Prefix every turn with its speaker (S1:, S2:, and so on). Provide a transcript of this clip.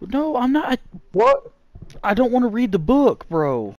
S1: No, I'm not.
S2: What?
S1: I don't want to read the book, bro.